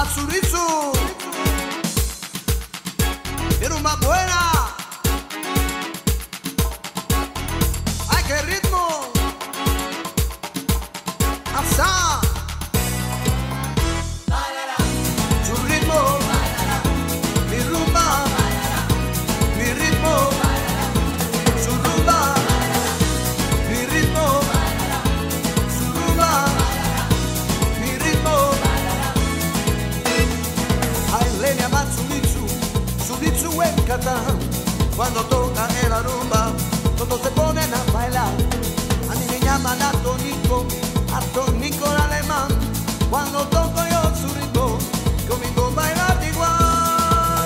Matsurizu, es rumba buena. ¡Ay, qué ritmo! ¡Asá! Su ritmo, mi rumba, mi ritmo, su rumba, mi ritmo, su rumba, mi ritmo. Ay, Lenia Matsurizu, Suritsu en catalán. Cuando toca en la rumba, todos se ponen a bailar. A mí me llaman Antonico el alemán. Cuando toco yo su ritmo, conmigo bailar igual.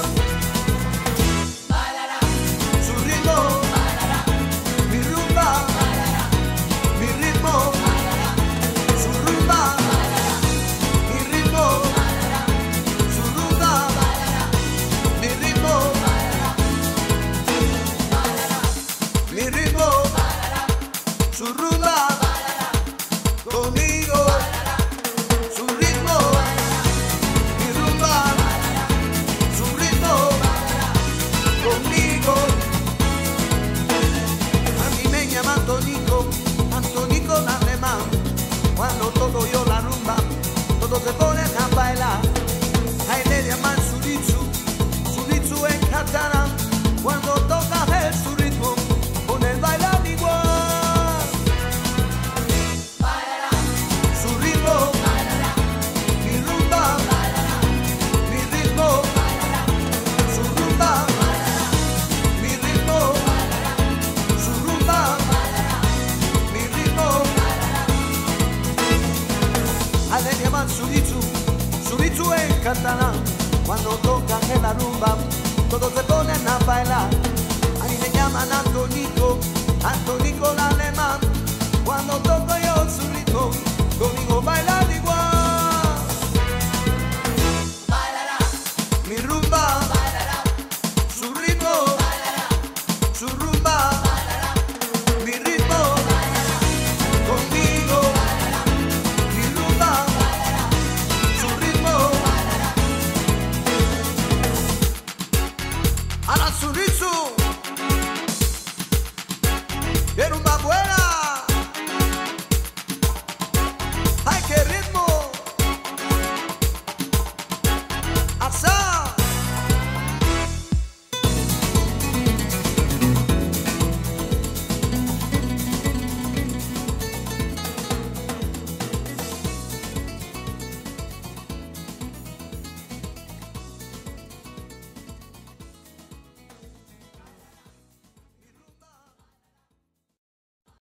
Su ritmo, mi rumba, mi ritmo, su rumba, mi ritmo, su rumba, mi ritmo, mi ritmo, su rumba, conmigo. Su ritmo, mi rumba, su ritmo, conmigo. A mí me llama Antonico el alemán. Cuando toco yo la rumba, todos se ponen a bailar. A él le llaman Suritsu en catalán. Cuando toca él su ritmo, con él bailan igual. Su ritmo, mi rumba, mi ritmo, su rumba, mi ritmo, su rumba, mi ritmo. A él le llaman Suritsu en catalán. Cuando tocan en la rumba, todos se ponen a bailar. A mí me llaman Antonico el alemán. Cuando toco yo su ritmo,